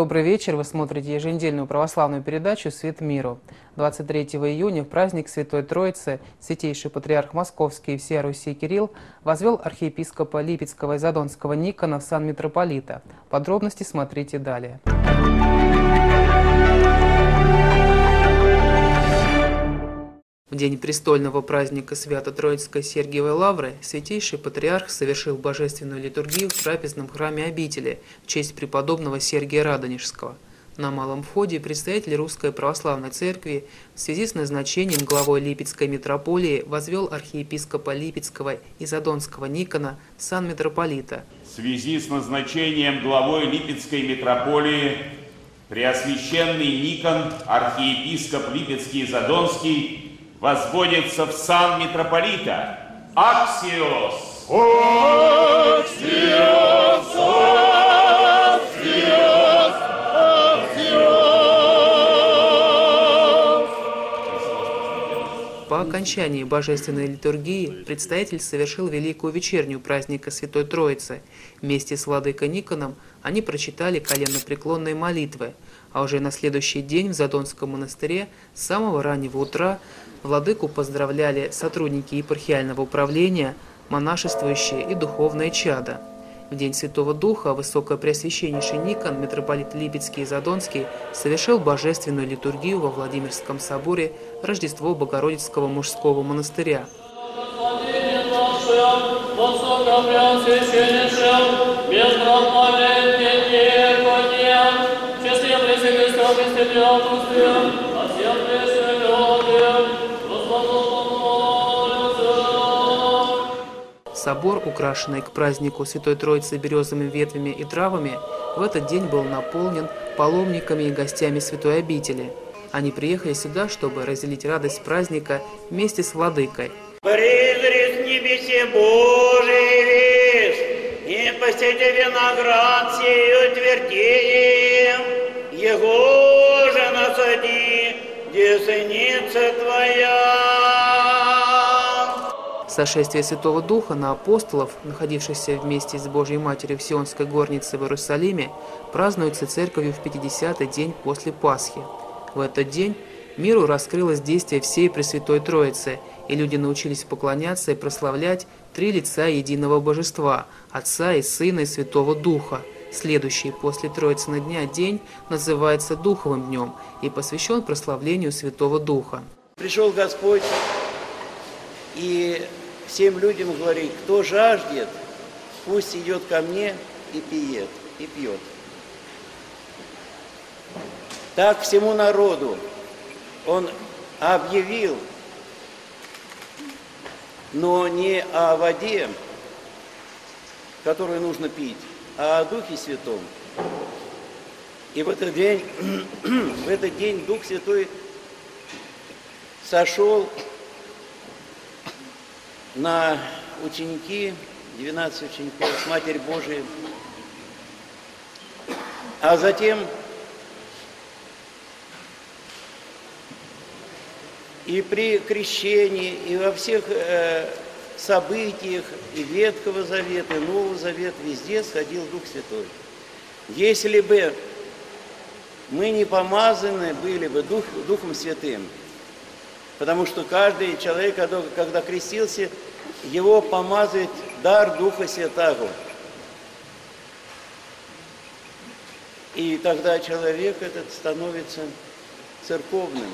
Добрый вечер. Вы смотрите еженедельную православную передачу «Свет миру». 23 июня в праздник Святой Троицы святейший патриарх Московский и всея Руси Кирилл возвел архиепископа Липецкого и Задонского Никона в сан митрополита. Подробности смотрите далее. В день престольного праздника Свято-Троицкой Сергиевой Лавры святейший патриарх совершил божественную литургию в трапезном храме обители в честь преподобного Сергия Радонежского. На малом входе представитель Русской Православной Церкви в связи с назначением главой Липецкой митрополии возвел архиепископа Липецкого и Задонского Никона в сан митрополита. В связи с назначением главой Липецкой митрополии Преосвященный Никон, архиепископ Липецкий и Задонский, возводится в сан митрополита. Аксиос! Аксиос! Аксиос! Аксиос! По окончании божественной литургии представитель совершил великую вечернюю праздника Святой Троицы. Вместе с владыкой Никоном они прочитали коленнопреклонные молитвы, а уже на следующий день в Задонском монастыре с самого раннего утра владыку поздравляли сотрудники епархиального управления, монашествующие и духовные чада. В день Святого Духа Высокопреосвященнейший Никон, митрополит Липецкий и Задонский, совершил божественную литургию во Владимирском соборе Рождество Богородицкого мужского монастыря. Собор, украшенный к празднику Святой Троицы березовыми ветвями и травами, в этот день был наполнен паломниками и гостями святой обители. Они приехали сюда, чтобы разделить радость праздника вместе с владыкой. «Призри с небесе Божий весь, и посети виноград сею твердеем, его же насади, десница твоя». Сошествие Святого Духа на апостолов, находившихся вместе с Божьей Матерью в Сионской горнице в Иерусалиме, празднуется церковью в 50-й день после Пасхи. В этот день миру раскрылось действие всей Пресвятой Троицы, и люди научились поклоняться и прославлять три лица единого Божества – Отца и Сына и Святого Духа. Следующий после Троицына дня день называется Духовым днем и посвящен прославлению Святого Духа. Пришел Господь и всем людям говорит: кто жаждет, пусть идет ко мне и пьет. Так всему народу Он объявил, но не о воде, которую нужно пить, а о Духе Святом. И в этот день Дух Святой сошел на ученики, 12 учеников с Матерь Божией, а затем и при крещении, и во всех событиях и Ветхого Завета, и Нового Завета везде сходил Дух Святой. Если бы мы не помазаны были бы Духом Святым, потому что каждый человек, когда крестился, его помазывает дар Духа Святаго. И тогда человек этот становится церковным,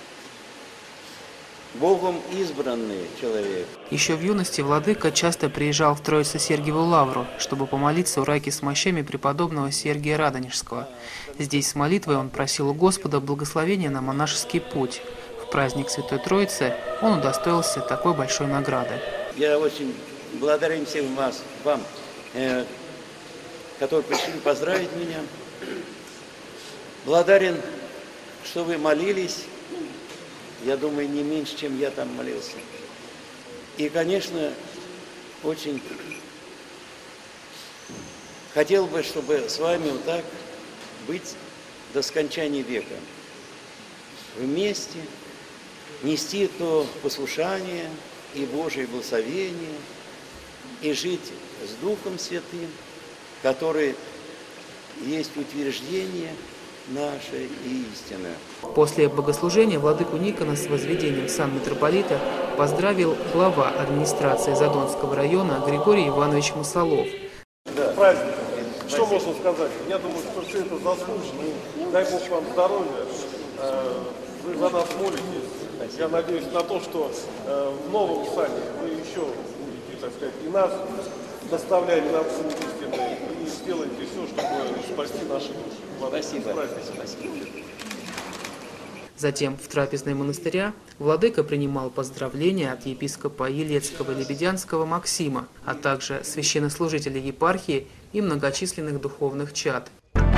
Богом избранный человек. Еще в юности владыка часто приезжал в Троице-Сергиеву Лавру, чтобы помолиться у райки с мощами преподобного Сергия Радонежского. Здесь с молитвой он просил у Господа благословения на монашеский путь. В праздник Святой Троицы он удостоился такой большой награды. Я очень благодарен всем вам, которые пришли поздравить меня. Благодарен, что вы молились. Я думаю, не меньше, чем я там молился. И, конечно, очень хотел бы, чтобы с вами вот так быть до скончания века. Вместе нести то послушание и Божие благословение, и жить с Духом Святым, который есть утверждение наше и истинное. После богослужения владыку Никона с возведением в сан митрополита поздравил глава администрации Задонского района Григорий Иванович Мусолов. Да. Праздник. Что можно сказать? Я думаю, что все это заслуженно. Дай Бог вам здоровья. Вы за нас молитесь. Я надеюсь на то, что в новом сане вы еще будете, так сказать, и нас доставлять на путь истины, и сделаете все, чтобы спасти наши души. Спасибо. Затем в трапезной монастыря владыка принимал поздравления от епископа Елецкого и Лебедянского Максима, а также священнослужителей епархии и многочисленных духовных чад.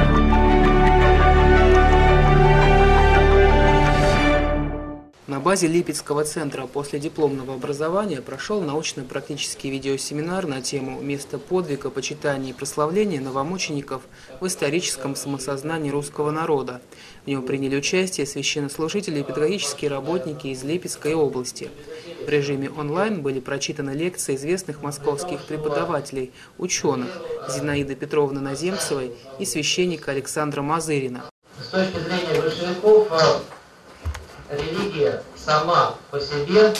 На базе Липецкого центра после дипломного образования прошел научно-практический видеосеминар на тему «Место подвига, почитания и прославления новомучеников в историческом самосознании русского народа». В нем приняли участие священнослужители и педагогические работники из Липецкой области. В режиме онлайн были прочитаны лекции известных московских преподавателей, ученых Зинаиды Петровны Наземцевой и священника Александра Мазырина. С точки зрения большевиков, религия сама по себе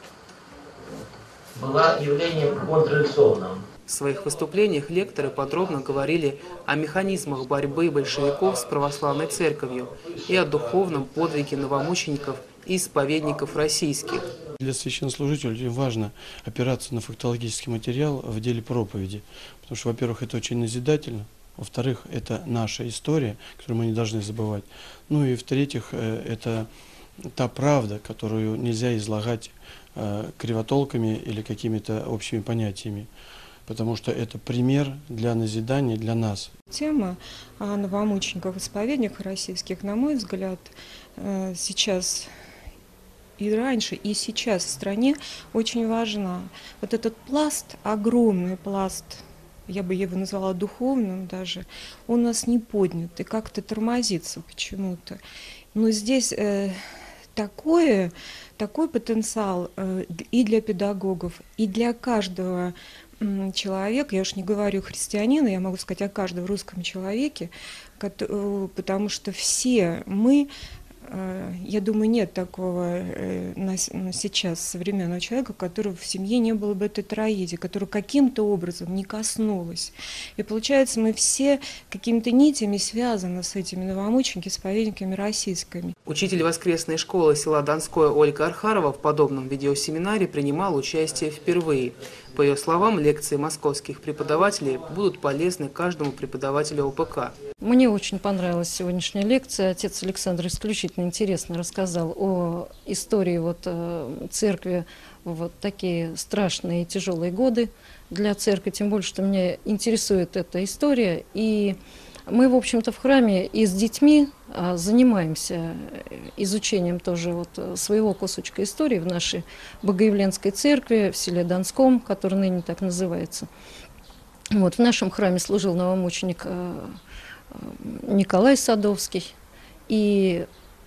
была явлением контрреволюционным. В своих выступлениях лекторы подробно говорили о механизмах борьбы большевиков с православной церковью и о духовном подвиге новомучеников и исповедников российских. Для священнослужителей важно опираться на фактологический материал в деле проповеди, потому что, во-первых, это очень назидательно, во-вторых, это наша история, которую мы не должны забывать, ну и в-третьих, это та правда, которую нельзя излагать кривотолками или какими-то общими понятиями, потому что это пример для назидания для нас. Тема о новомучениках-исповедниках российских, на мой взгляд, сейчас и раньше, и сейчас в стране очень важна. Вот этот пласт, огромный пласт, я бы его назвала духовным даже, он у нас не поднят и как-то тормозится почему-то. Но здесь такой потенциал и для педагогов, и для каждого человека, я уж не говорю христианина, я могу сказать о каждом русском человеке, потому что все мы, я думаю, нет такого сейчас современного человека, у которого в семье не было бы этой трагедии, которая каким-то образом не коснулась. И получается, мы все какими-то нитями связаны с этими новомучениками, исповедниками российскими. Учитель воскресной школы села Донское Ольга Архарова в подобном видеосеминаре принимала участие впервые. По ее словам, лекции московских преподавателей будут полезны каждому преподавателю ОПК. Мне очень понравилась сегодняшняя лекция. Отец Александр исключительно интересно рассказал о истории церкви в такие страшные и тяжелые годы для церкви. Тем более, что меня интересует эта история. И мы, в общем-то, в храме и с детьми занимаемся изучением тоже своего кусочка истории в нашей Богоявленской церкви в селе Донском, который ныне так называется. В нашем храме служил новомученик Николай Садовский. И,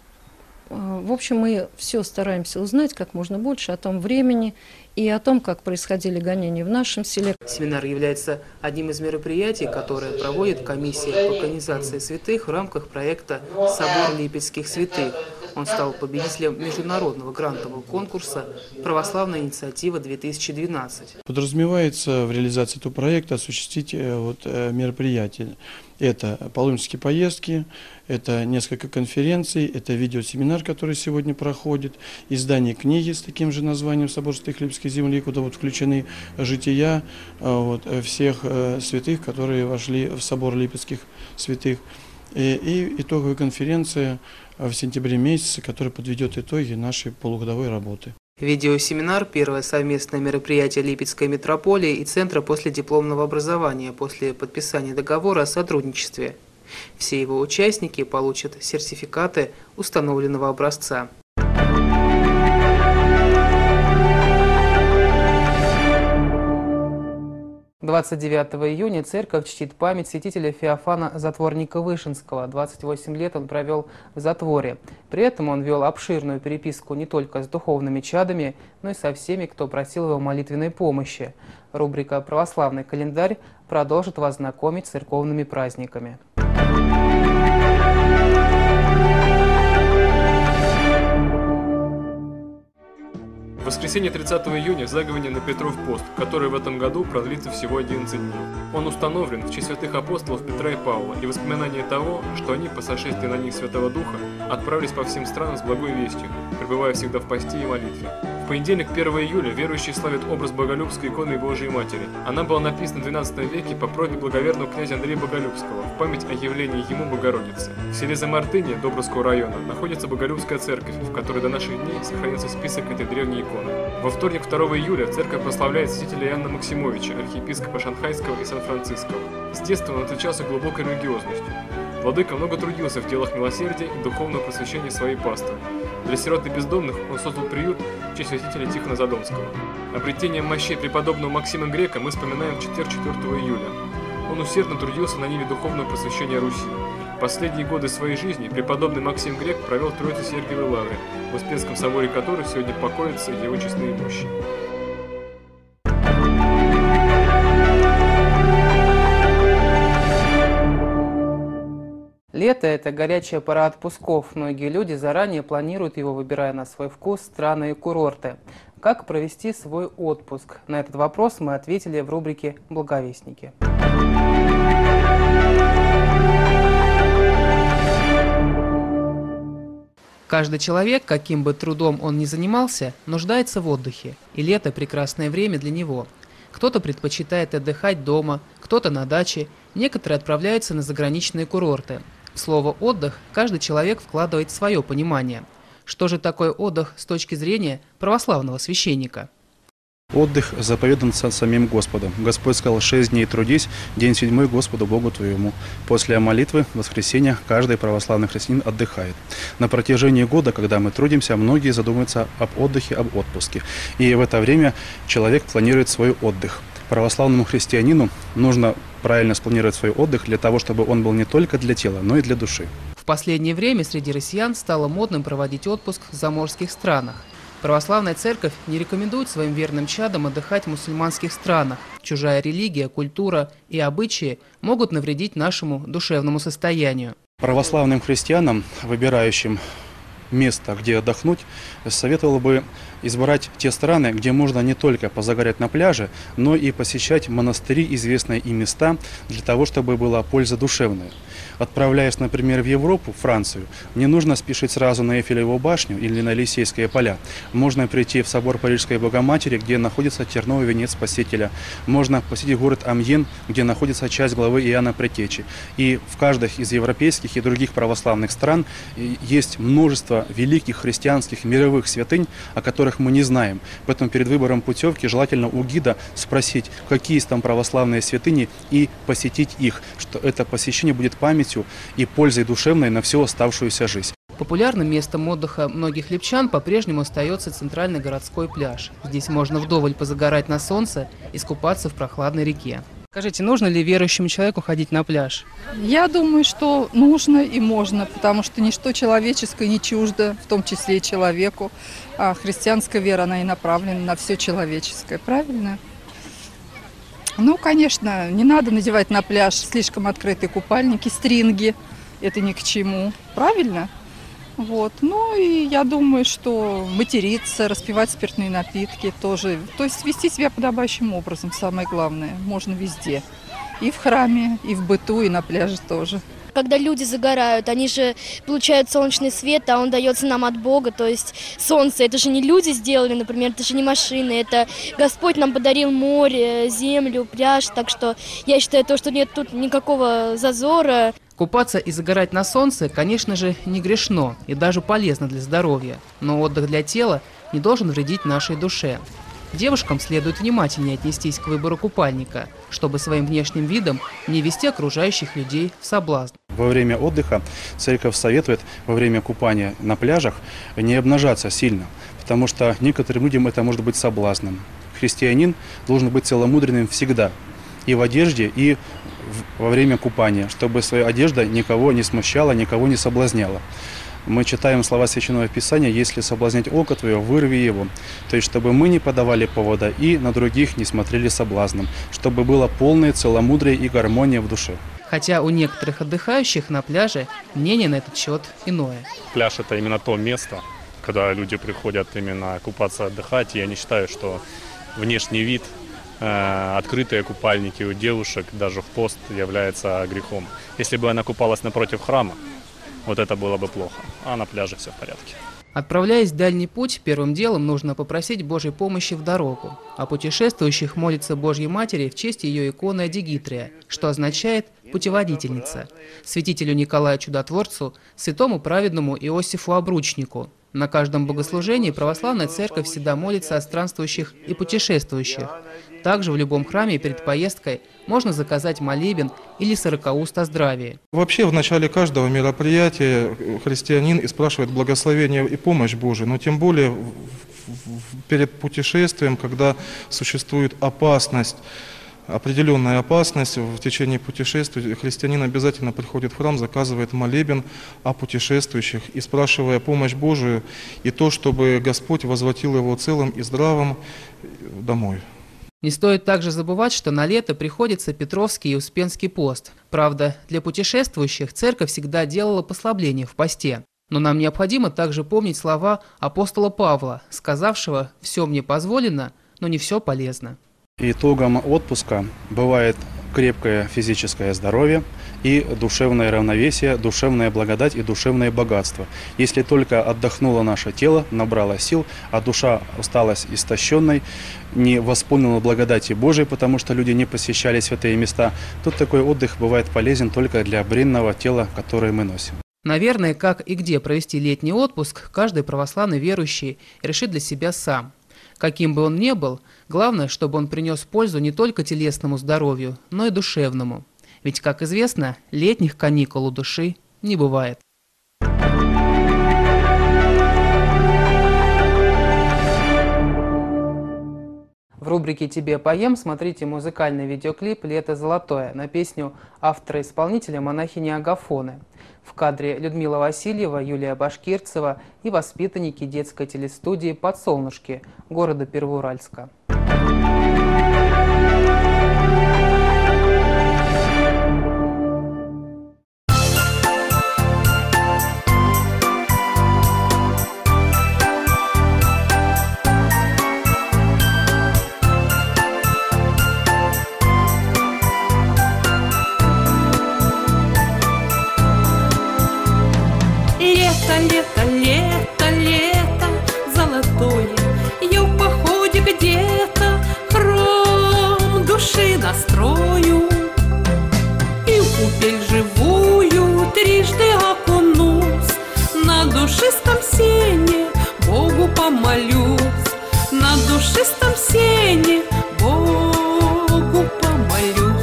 в общем, мы все стараемся узнать как можно больше о том времени и о том, как происходили гонения в нашем селе. Семинар является одним из мероприятий, которые проводит комиссия по канонизации святых в рамках проекта «Собор Липецких святых». Он стал победителем международного грантового конкурса «Православная инициатива-2012». Подразумевается в реализации этого проекта осуществить мероприятия. Это паломнические поездки, это несколько конференций, это видеосеминар, который сегодня проходит, издание книги с таким же названием «Собор святых Липецких земли», куда включены жития всех святых, которые вошли в собор Липецких святых. И итоговая конференция в сентябре месяце, которая подведет итоги нашей полугодовой работы. Видеосеминар – первое совместное мероприятие Липецкой митрополии и Центра последипломного образования после подписания договора о сотрудничестве. Все его участники получат сертификаты установленного образца. 29 июня церковь чтит память святителя Феофана Затворника-Вышинского. 28 лет он провел в затворе. При этом он вел обширную переписку не только с духовными чадами, но и со всеми, кто просил его молитвенной помощи. Рубрика «Православный календарь» продолжит вас знакомить с церковными праздниками. В воскресенье 30 июня заговение на Петров пост, который в этом году продлится всего 11 дней. Он установлен в честь святых апостолов Петра и Павла и воспоминание того, что они по сошествии на них Святого Духа отправились по всем странам с благой вестью, пребывая всегда в посте и молитве. В понедельник, 1 июля, верующие славят образ Боголюбской иконы Божией Матери. Она была написана в XII веке по просьбе благоверного князя Андрея Боголюбского в память о явлении ему Богородицы. В селе Замартыне Добровского района находится Боголюбская церковь, в которой до наших дней сохранился список этой древней иконы. Во вторник, 2 июля, церковь прославляет святителя Иоанна Максимовича, архиепископа Шанхайского и Сан-Франциского. С детства он отличался глубокой религиозностью. Владыка много трудился в делах милосердия и духовного просвещения своей паствы. Для сирот и бездомных он создал приют в честь святителя Тихона Задонского. Обретением мощей преподобного Максима Грека мы вспоминаем в четверг, 4 июля. Он усердно трудился на ниве духовного просвещения Руси. Последние годы своей жизни преподобный Максим Грек провел в Троице-Сергиевой лавре, в Успенском соборе которой сегодня покоятся его честные мощи. Лето – это горячая пора отпусков. Многие люди заранее планируют его, выбирая на свой вкус страны и курорты. Как провести свой отпуск? На этот вопрос мы ответили в рубрике «Благовестники». Каждый человек, каким бы трудом он ни занимался, нуждается в отдыхе, и лето – прекрасное время для него. Кто-то предпочитает отдыхать дома, кто-то на даче, некоторые отправляются на заграничные курорты. В слово «отдых» каждый человек вкладывает свое понимание. Что же такое отдых с точки зрения православного священника? Отдых заповедан самим Господом. Господь сказал: 6 дней трудись, день 7 Господу Богу твоему. После молитвы, воскресенья, каждый православный христианин отдыхает. На протяжении года, когда мы трудимся, многие задумываются об отдыхе, об отпуске. И в это время человек планирует свой отдых. Православному христианину нужно правильно спланировать свой отдых для того, чтобы он был не только для тела, но и для души. В последнее время среди россиян стало модным проводить отпуск в заморских странах. Православная церковь не рекомендует своим верным чадам отдыхать в мусульманских странах. Чужая религия, культура и обычаи могут навредить нашему душевному состоянию. Православным христианам, выбирающим место, где отдохнуть, советовал бы избрать те страны, где можно не только позагорять на пляже, но и посещать монастыри, известные и места, для того, чтобы была польза душевная. Отправляясь, например, в Европу, Францию, не нужно спешить сразу на Эйфелеву башню или на Елисейские поля. Можно прийти в собор Парижской Богоматери, где находится терновый венец Спасителя. Можно посетить город Амьен, где находится часть главы Иоанна Предтечи. И в каждой из европейских и других православных стран есть множество великих христианских мировых святынь, о которых мы не знаем. Поэтому перед выбором путевки желательно у гида спросить, какие есть там православные святыни, и посетить их, что это посещение будет памятью и пользой душевной на всю оставшуюся жизнь. Популярным местом отдыха многих липчан по-прежнему остается центральный городской пляж. Здесь можно вдоволь позагорать на солнце, искупаться в прохладной реке. Скажите, нужно ли верующему человеку ходить на пляж? Я думаю, что нужно и можно, потому что ничто человеческое не чуждо, в том числе и человеку. А христианская вера, она и направлена на все человеческое, правильно? Ну, конечно, не надо надевать на пляж слишком открытые купальники, стринги. Это ни к чему, правильно? Вот. Ну и я думаю, что материться, распивать спиртные напитки тоже. То есть вести себя подобающим образом, самое главное, можно везде. И в храме, и в быту, и на пляже тоже. Когда люди загорают, они же получают солнечный свет, а он дается нам от Бога. То есть солнце, это же не люди сделали, например, это же не машины, это Господь нам подарил море, землю, пляж. Так что я считаю, что нет тут никакого зазора. Купаться и загорать на солнце, конечно же, не грешно и даже полезно для здоровья. Но отдых для тела не должен вредить нашей душе. Девушкам следует внимательнее отнестись к выбору купальника, чтобы своим внешним видом не вести окружающих людей в соблазн. Во время отдыха церковь советует во время купания на пляжах не обнажаться сильно, потому что некоторым людям это может быть соблазном. Христианин должен быть целомудренным всегда, и в одежде, и во время купания, чтобы своя одежда никого не смущала, никого не соблазняла. мы читаем слова Священного Писания: «Если соблазнить око твое, вырви его». То есть, чтобы мы не подавали повода и на других не смотрели соблазном, чтобы было полное целомудрие и гармония в душе. Хотя у некоторых отдыхающих на пляже мнение на этот счет иное. Пляж – это именно то место, когда люди приходят именно купаться, отдыхать. И я не считаю, что внешний вид, открытые купальники у девушек даже в пост является грехом. Если бы она купалась напротив храма, вот это было бы плохо, а на пляже все в порядке. Отправляясь в дальний путь, первым делом нужно попросить Божьей помощи в дорогу, а путешествующих молится Божьей Матери в честь ее иконы Адигитрия, что означает «путеводительница», святителю Николаю Чудотворцу, святому праведному Иосифу Обручнику. На каждом богослужении православная церковь всегда молится о странствующих и путешествующих. Также в любом храме перед поездкой можно заказать молебен или сорокауст о здравии. Вообще в начале каждого мероприятия христианин спрашивает благословение и помощь Божию, но тем более перед путешествием, когда существует опасность, определенная опасность в течение путешествия, христианин обязательно приходит в храм, заказывает молебен о путешествующих и спрашивая помощь Божию и то, чтобы Господь возвратил его целым и здравым домой. Не стоит также забывать, что на лето приходится Петровский и Успенский пост. Правда, для путешествующих церковь всегда делала послабление в посте. Но нам необходимо также помнить слова апостола Павла, сказавшего «все мне позволено, но не все полезно». Итогом отпуска бывает крепкое физическое здоровье и душевное равновесие, душевная благодать и душевное богатство. Если только отдохнуло наше тело, набрало сил, а душа осталась истощенной, не восполнила благодати Божией, потому что люди не посещали святые места, то такой отдых бывает полезен только для бренного тела, которое мы носим. Наверное, как и где провести летний отпуск, каждый православный верующий решит для себя сам. Каким бы он ни был, главное, чтобы он принес пользу не только телесному здоровью, но и душевному. Ведь, как известно, летних каникул у души не бывает. В рубрике «Тебе поем» смотрите музыкальный видеоклип «Лето золотое» на песню автора-исполнителя монахини Агафоны. В кадре Людмила Васильева, Юлия Башкирцева и воспитанники детской телестудии «Подсолнушки» города Первоуральска. Лето, лето, лето золотое, я в походе где-то храм души настрою и в купель живую трижды окунусь, на душистом сене Богу помолюсь, на душистом сене Богу помолюсь.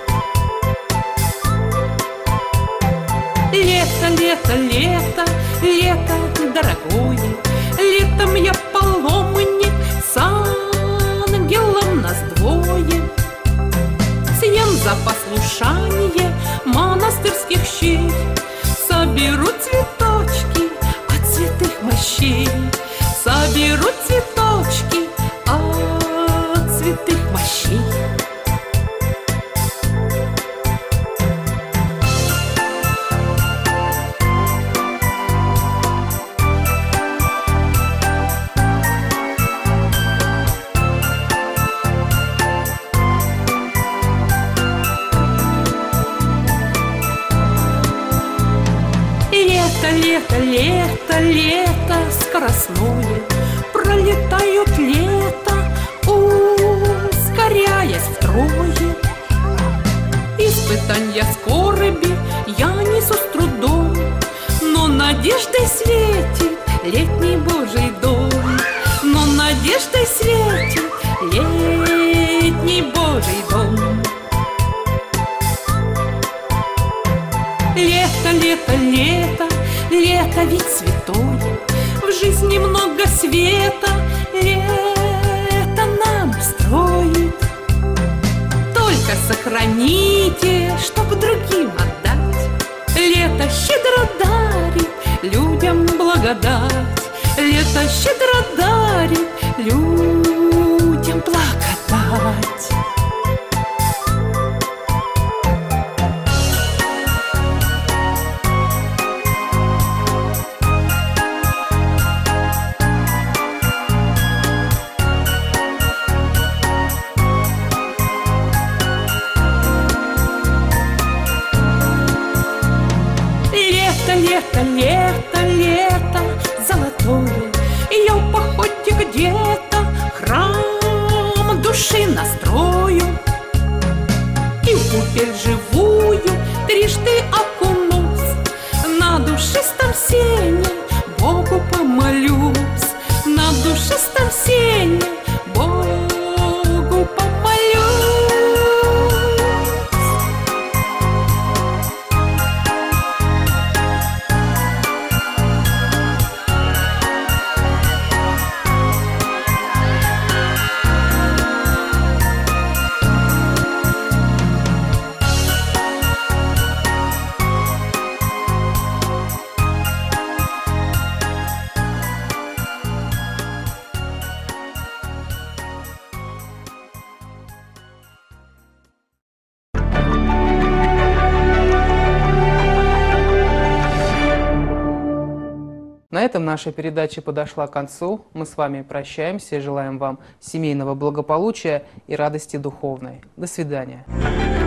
Лето, лето, лето, лето дорогое, летом я паломник, с ангелом нас двое. Съем за послушание монастырских щей, соберу цветочки от святых мощей, соберу цветочки от святых мощей. Лето, лето, лето скоростное, пролетают лето, ускоряясь втрое. Испытанья скорби я несу с трудом, но надеждой светит летний Божий дом, но надеждой светит летний Божий дом. Лето, лето, лето, лето ведь святое, в жизни много света, лето нам строит. Только сохраните, чтоб другим отдать, лето щедро дарит людям лето щедро дарит людям благодать. Лето, лето, лето золотое, я в походе где-то храм души настрою, и в купель живую трижды окунусь, на душистом сене Богу помолюсь, на душистом сене Богу помолюсь. На этом наша передача подошла к концу. Мы с вами прощаемся и желаем вам семейного благополучия и радости духовной. До свидания.